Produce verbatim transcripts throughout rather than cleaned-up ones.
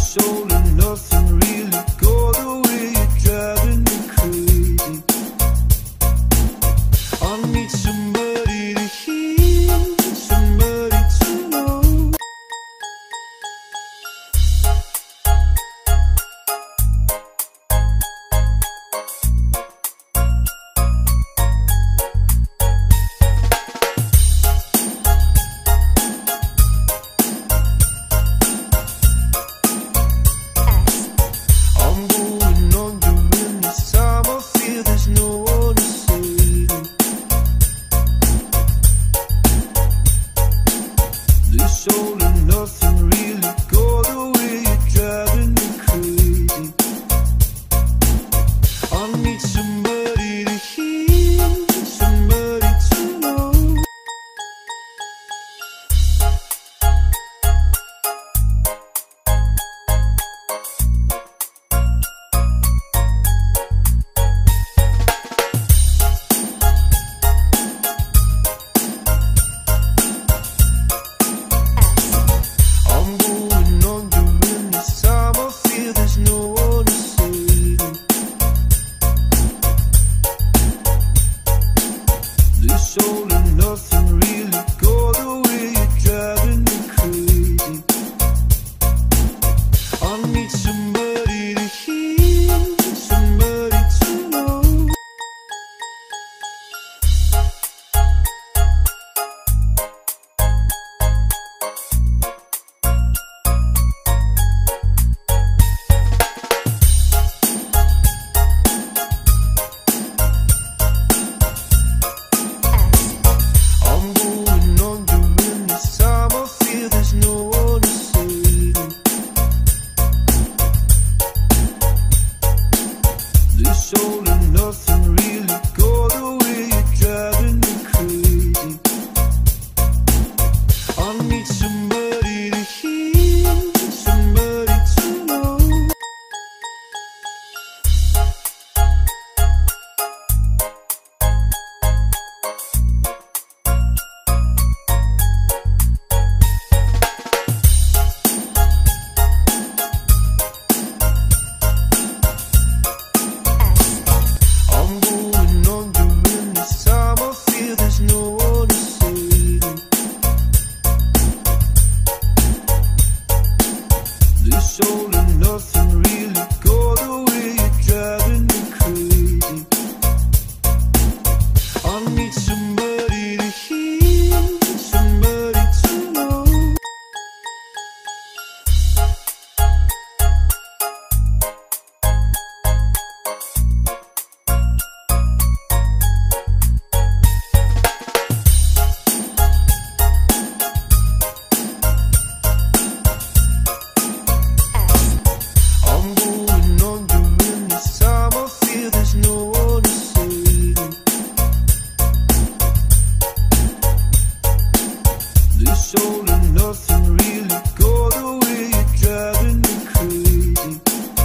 all and nothing really got away. You're driving me crazy. I need somebody to hear, somebody to know. All and nothing really got away. You're driving me crazy. I need somebody to hear, somebody to know. All and nothing really got away. You're driving me crazy. I need somebody to hear, somebody to know. All and nothing really got away. You're driving me crazy. I need somebody to hear, somebody to know. All and nothing really got away. You're driving me crazy. I need somebody to hear, somebody to know. All and nothing really got away. You're driving me crazy.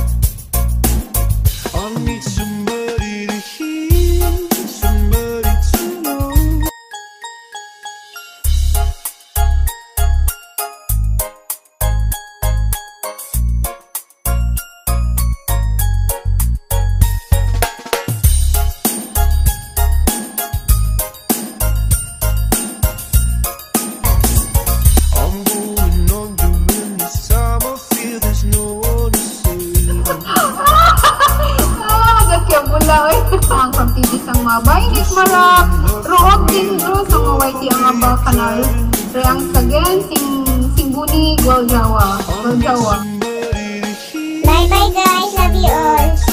I need somebody to hear, somebody to know. Ang pagtibis ang mga bainis mara roog din ro sa mga waiti ang abal kanal reang sagen sing singguni gol jawa gol jawa. Bye bye guys, love you all.